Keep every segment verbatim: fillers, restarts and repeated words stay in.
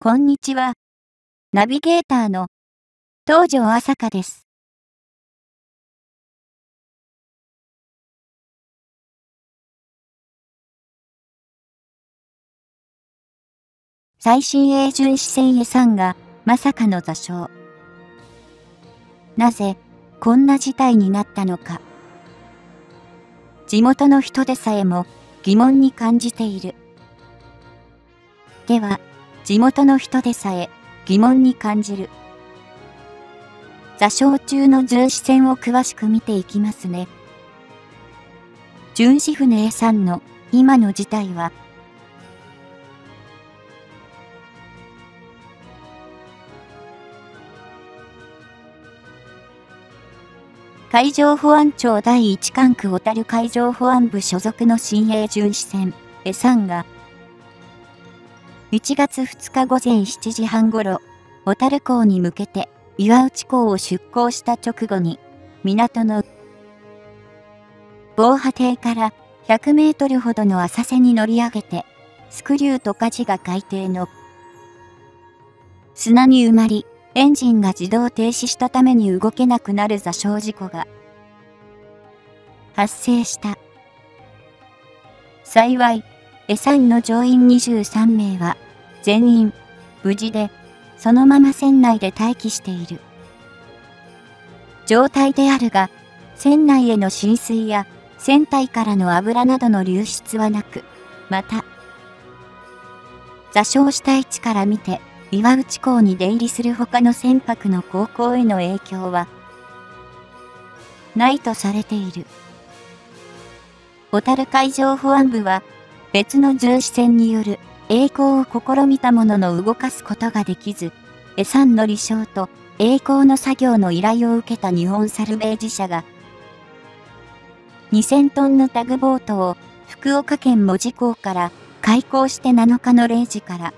こんにちは。ナビゲーターの東條朝香です。最新鋭巡視船エさんがまさかの座礁。なぜこんな事態になったのか。地元の人でさえも疑問に感じている。では、地元の人でさえ疑問に感じる座礁中の巡視船を詳しく見ていきますね。巡視船エさんの今の事態は、海上保安庁だいいち管区小樽海上保安部所属の新鋭巡視船エさんがいちがつふつかごぜんしちじはんごろ、小樽港に向けて岩内港を出港した直後に、港の防波堤からひゃくメートルほどの浅瀬に乗り上げて、スクリューと舵が海底の砂に埋まり、エンジンが自動停止したために動けなくなる座礁事故が発生した。幸い、エさんの乗員にじゅうさんめいは全員無事で、そのまま船内で待機している状態であるが、船内への浸水や船体からの油などの流出はなく、また座礁した位置から見て岩内港に出入りする他の船舶の航行への影響はないとされている。小樽海上保安部は別の巡視船による曳航を試みたものの動かすことができず、エさんの離礁と曳航の作業の依頼を受けた日本サルベージ社がにせんトンのタグボートを福岡県門司港から開港してなのかのれいじから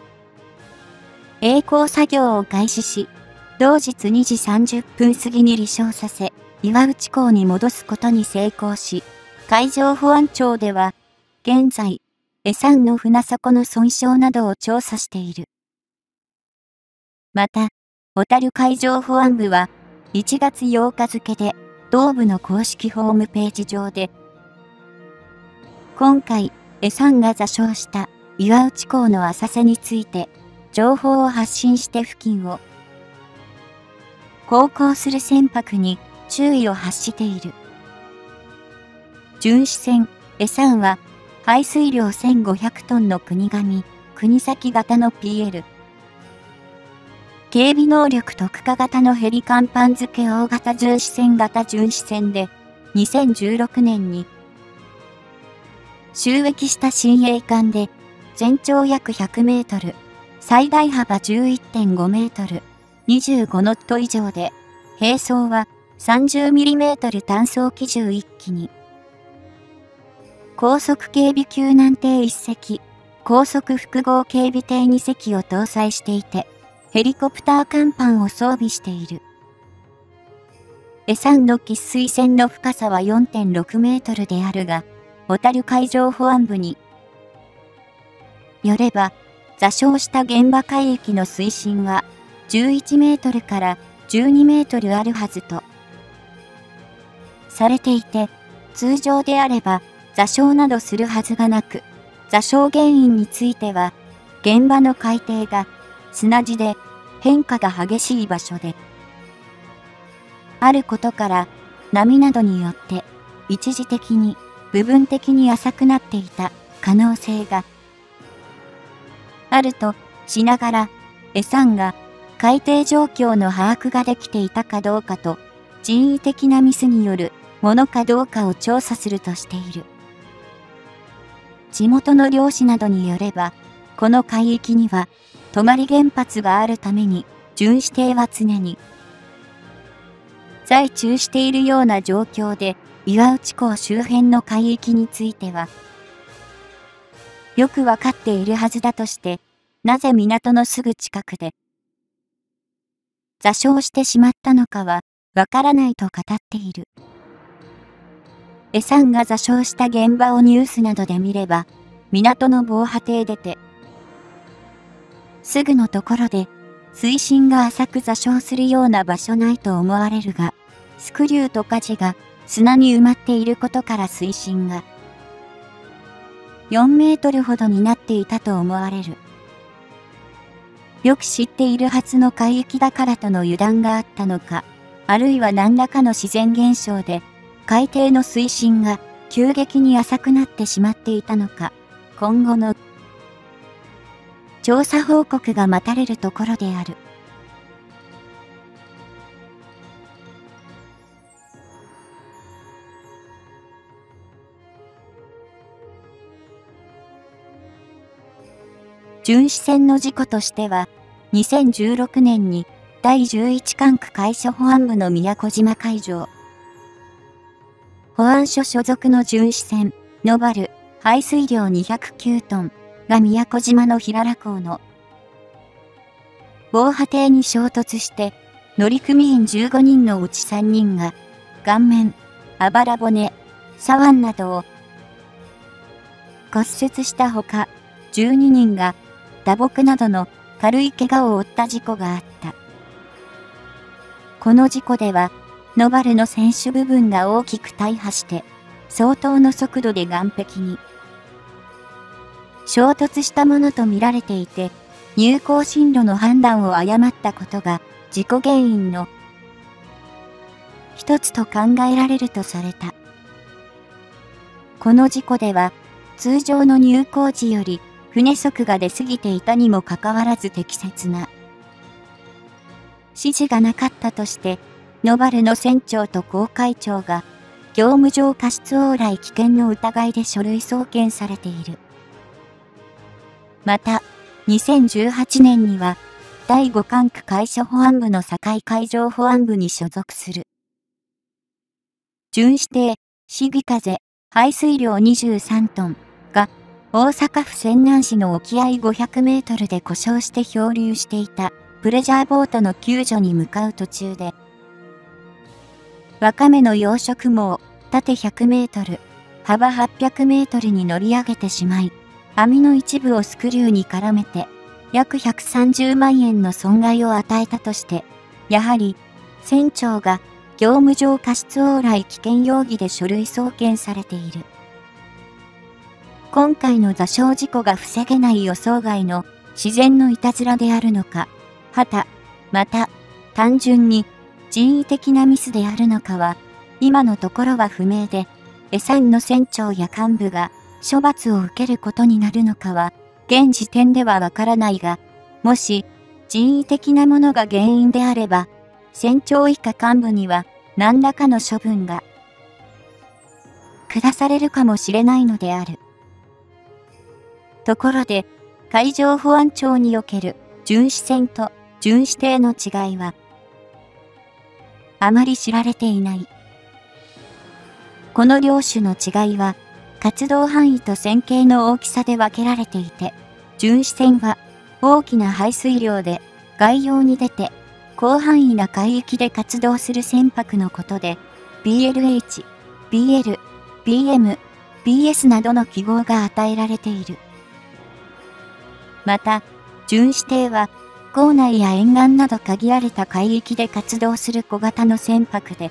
曳航作業を開始し、同日にじさんじゅっぷん過ぎに離礁させ、岩内港に戻すことに成功し、海上保安庁では、現在、エさんの船底の損傷などを調査している。また、小樽海上保安部はいちがつようか付で、同部の公式ホームページ上で、今回、エさんが座礁した岩内港の浅瀬について、情報を発信して付近を航行する船舶に注意を発している。巡視船エさんは排水量せんごひゃくトンの国神、国崎型の ピーエル。警備能力特化型のヘリ甲板付け大型巡視船型巡視船でにせんじゅうろくねんに就役した新鋭艦で全長約ひゃくメートル、最大幅 じゅういってんごメートル、にじゅうごノット以上で、兵装は さんじゅうミリメートル 単装機じゅういっきに、高速警備救難艇いっせき、高速複合警備艇にせきを搭載していて、ヘリコプター甲板を装備している。エさんの喫水線の深さは よんてんろくメートルであるが、小樽海上保安部によれば、座礁した現場海域の水深はじゅういちメートルからじゅうにメートルあるはずとされていて、通常であれば座礁などするはずがなく、座礁原因については、現場の海底が砂地で変化が激しい場所であることから、波などによって一時的に部分的に浅くなっていた可能性があるとしながら、エさんが海底状況の把握ができていたかどうかと、人為的なミスによるものかどうかを調査するとしている。地元の漁師などによれば、この海域には泊原発があるために、巡視艇は常に在中しているような状況で、岩内港周辺の海域については、よくわかっているはずだとして、なぜ港のすぐ近くで座礁してしまったのかはわからないと語っている。エさんが座礁した現場をニュースなどで見れば、港の防波堤出て、 すぐのところで水深が浅く座礁するような場所ないと思われるが、スクリューと舵が砂に埋まっていることから水深がよんメートルほどになっていたと思われる。よく知っているはずの海域だからとの油断があったのか、あるいは何らかの自然現象で海底の水深が急激に浅くなってしまっていたのか、今後の調査報告が待たれるところである。巡視船の事故としては、にせんじゅうろくねんにだいじゅういち管区海上保安部の宮古島海上保安署所属の巡視船ノバル排水量にひゃくきゅうトンが宮古島の平良港の防波堤に衝突して乗組員じゅうごにんのうちさんにんが顔面、あばら骨、左腕などを骨折したほかじゅうににんが打撲などの軽い怪我を負った事故があった。この事故では、ノバルの船首部分が大きく大破して、相当の速度で岸壁に衝突したものとみられていて、入港進路の判断を誤ったことが事故原因の一つと考えられるとされた。この事故では、通常の入港時より船速が出過ぎていたにもかかわらず適切な指示がなかったとして、ノバルの船長と航海長が業務上過失往来危険の疑いで書類送検されている。また、にせんじゅうはちねんにはだいご管区海上保安部の堺海上保安部に所属する。巡視艇、シギ風、排水量にじゅうさんトンが大阪府泉南市の沖合ごひゃくメートルで故障して漂流していたプレジャーボートの救助に向かう途中で、ワカメの養殖網、縦ひゃくメートル、幅はっぴゃくメートルに乗り上げてしまい、網の一部をスクリューに絡めて、約ひゃくさんじゅうまんえんの損害を与えたとして、やはり、船長が業務上過失往来危険容疑で書類送検されている。今回の座礁事故が防げない予想外の自然のいたずらであるのか、はた、また、単純に人為的なミスであるのかは、今のところは不明で、エサンの船長や幹部が処罰を受けることになるのかは、現時点ではわからないが、もし人為的なものが原因であれば、船長以下幹部には何らかの処分が下されるかもしれないのである。ところで、海上保安庁における巡視船と巡視艇の違いは、あまり知られていない。この両種の違いは、活動範囲と船径の大きさで分けられていて、巡視船は大きな排水量で外洋に出て、広範囲な海域で活動する船舶のことで、ビーエルエイチ、ビーエル、ビーエム、ビーエス などの記号が与えられている。また、巡視艇は、港内や沿岸など限られた海域で活動する小型の船舶で、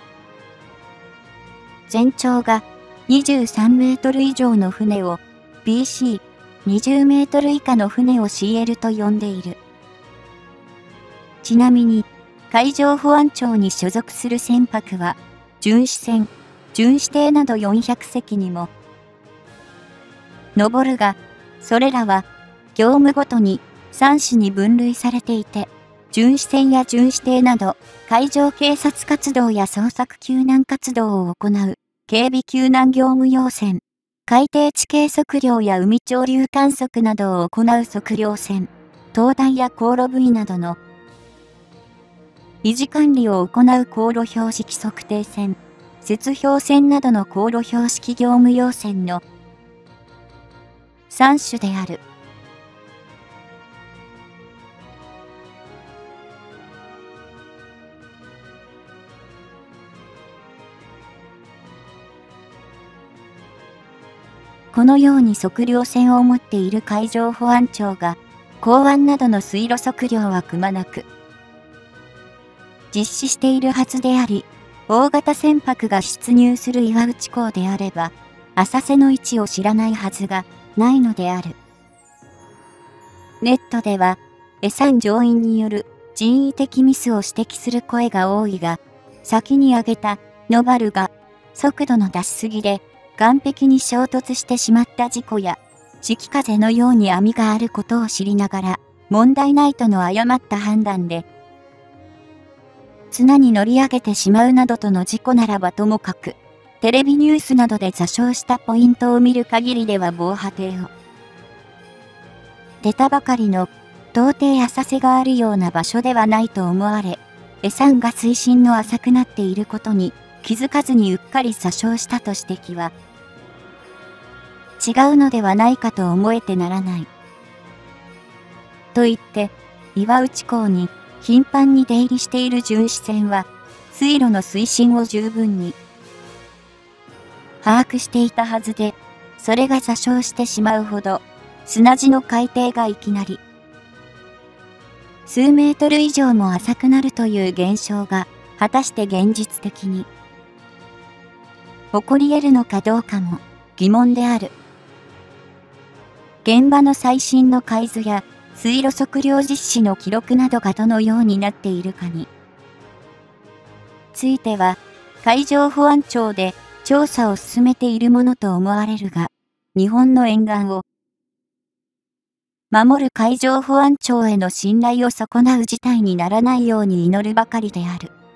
全長がにじゅうさんメートル以上の船を ビーシー、にじゅうメートル以下の船を シーエル と呼んでいる。ちなみに、海上保安庁に所属する船舶は、巡視船、巡視艇などよんひゃくせきにも上るが、それらは、業務ごとにさん種に分類されていて、巡視船や巡視艇など、海上警察活動や捜索救難活動を行う、警備救難業務用船、海底地形測量や海潮流観測などを行う測量船、灯台や航路部位などの維持管理を行う航路標識測定船、雪氷船などの航路標識業務用船のさん種である。このように測量船を持っている海上保安庁が港湾などの水路測量はくまなく、実施しているはずであり、大型船舶が出入する岩内港であれば、浅瀬の位置を知らないはずがないのである。ネットでは、エサン乗員による人為的ミスを指摘する声が多いが、先に挙げたノバルが速度の出しすぎで岸壁に衝突してしまった事故や、四季風のように網があることを知りながら、問題ないとの誤った判断で、綱に乗り上げてしまうなどとの事故ならばともかく、テレビニュースなどで座礁したポイントを見る限りでは防波堤を出たばかりの到底浅瀬があるような場所ではないと思われ、エサンが水深の浅くなっていることに気づかずにうっかり座礁したと指摘は、違うのではないかと思えてならない。と言って、岩内港に頻繁に出入りしている巡視船は、水路の水深を十分に把握していたはずで、それが座礁してしまうほど、砂地の海底がいきなり、数メートル以上も浅くなるという現象が、果たして現実的に、起こり得るのかどうかも疑問である。現場の最新の海図や、水路測量実施の記録などがどのようになっているかについては、海上保安庁で調査を進めているものと思われるが、日本の沿岸を守る海上保安庁への信頼を損なう事態にならないように祈るばかりである。